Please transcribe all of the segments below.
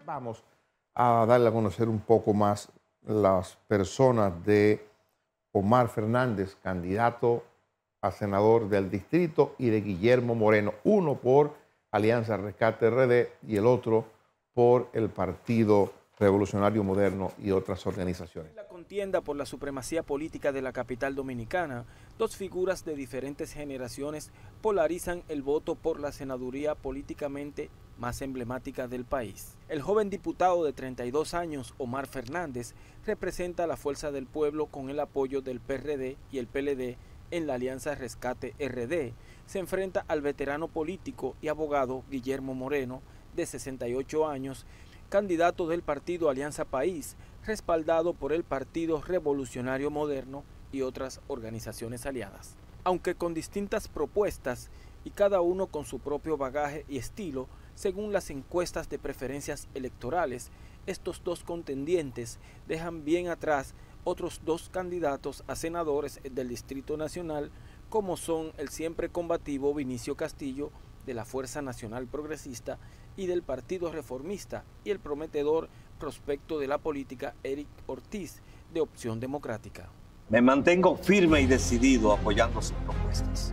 Vamos a darle a conocer un poco más las personas de Omar Fernández, candidato a senador del distrito, y de Guillermo Moreno, uno por Alianza Rescate RD y el otro por el Partido Revolucionario Moderno y otras organizaciones. En la contienda por la supremacía política de la capital dominicana, dos figuras de diferentes generaciones polarizan el voto por la senaduría políticamente más emblemática del país. El joven diputado de 32 años, Omar Fernández, representa la fuerza del pueblo con el apoyo del PRD y el PLD en la Alianza Rescate RD. Se enfrenta al veterano político y abogado Guillermo Moreno, de 68 años, candidato del partido Alianza País, respaldado por el Partido Revolucionario Moderno y otras organizaciones aliadas. Aunque con distintas propuestas y cada uno con su propio bagaje y estilo, según las encuestas de preferencias electorales, estos dos contendientes dejan bien atrás otros dos candidatos a senadores del Distrito Nacional, como son el siempre combativo Vinicio Castillo, de la Fuerza Nacional Progresista y del Partido Reformista, y el prometedor prospecto de la política Eric Ortiz, de Opción Democrática. Me mantengo firme y decidido apoyando sus propuestas.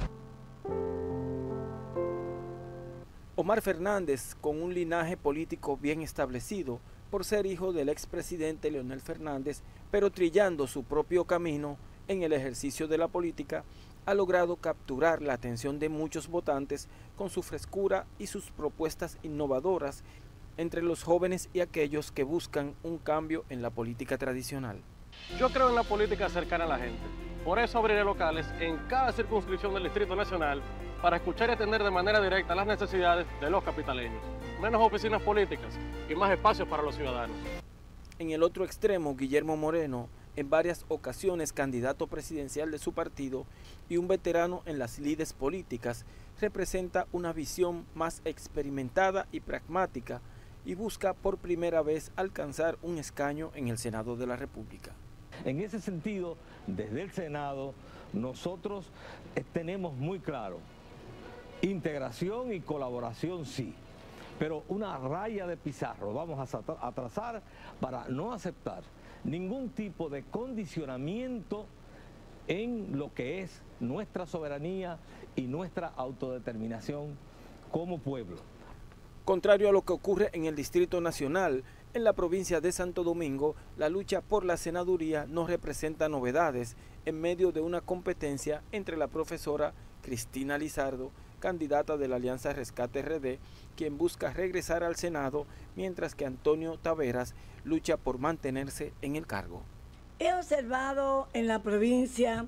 Omar Fernández, con un linaje político bien establecido, por ser hijo del expresidente Leonel Fernández, pero trillando su propio camino en el ejercicio de la política, ha logrado capturar la atención de muchos votantes con su frescura y sus propuestas innovadoras entre los jóvenes y aquellos que buscan un cambio en la política tradicional. Yo creo en la política cercana a la gente. Por eso abriré locales en cada circunscripción del Distrito Nacional para escuchar y atender de manera directa las necesidades de los capitaleños. Menos oficinas políticas y más espacios para los ciudadanos. En el otro extremo, Guillermo Moreno, en varias ocasiones candidato presidencial de su partido y un veterano en las lides políticas, representa una visión más experimentada y pragmática y busca por primera vez alcanzar un escaño en el Senado de la República. En ese sentido, desde el Senado, nosotros tenemos muy claro, integración y colaboración sí, pero una raya de pizarro vamos a trazar para no aceptar ningún tipo de condicionamiento en lo que es nuestra soberanía y nuestra autodeterminación como pueblo. Contrario a lo que ocurre en el Distrito Nacional, en la provincia de Santo Domingo, la lucha por la senaduría no representa novedades en medio de una competencia entre la profesora Cristina Lizardo, candidata de la Alianza Rescate RD, quien busca regresar al Senado, mientras que Antonio Taveras lucha por mantenerse en el cargo. He observado en la provincia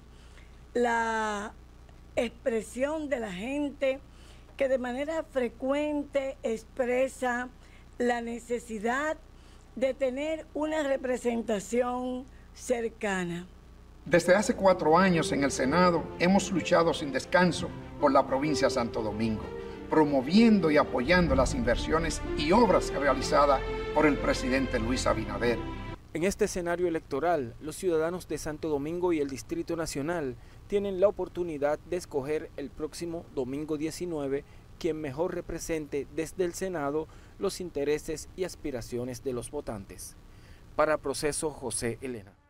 la expresión de la gente que de manera frecuente expresa la necesidad de tener una representación cercana. Desde hace 4 años en el Senado hemos luchado sin descanso por la provincia de Santo Domingo, promoviendo y apoyando las inversiones y obras realizadas por el presidente Luis Abinader. En este escenario electoral, los ciudadanos de Santo Domingo y el Distrito Nacional tienen la oportunidad de escoger el próximo domingo 19 quien mejor represente desde el Senado los intereses y aspiraciones de los votantes. Para Proceso, José Elena.